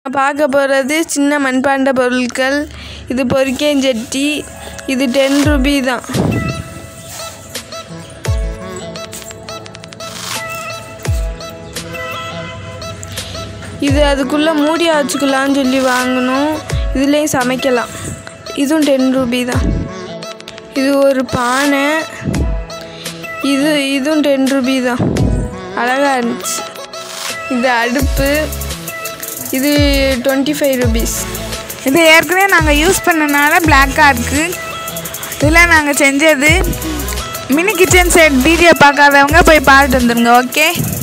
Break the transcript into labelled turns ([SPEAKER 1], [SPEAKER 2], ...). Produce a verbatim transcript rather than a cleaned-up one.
[SPEAKER 1] பார்க்க போகிறது சின்ன மண்பாண்ட பொருட்கள். இது பொரிக்கஞ்சட்டி. இது டென் ருபி தான். இது அதுக்குள்ளே மூடி வச்சுக்கலான்னு சொல்லி வாங்கணும். இதுலேயும் சமைக்கலாம். இதுவும் டென் ருபி தான். இது ஒரு பானை. இது இதுவும் டென் ருபி தான். அழகாக இருந்துச்சு. இது அடுப்பு. இது டுவெண்ட்டி ஃபைவ் ருபீஸ்.
[SPEAKER 2] இது ஏற்கனவே நாங்கள் யூஸ் பண்ணனால பிளாக்காக இருக்குது. இதெல்லாம் நாங்கள் செஞ்சது. மினி கிச்சன் செட் வீடியோ பார்க்காதவங்க போய் பார்த்துட்டு வந்துடுங்க. ஓகே.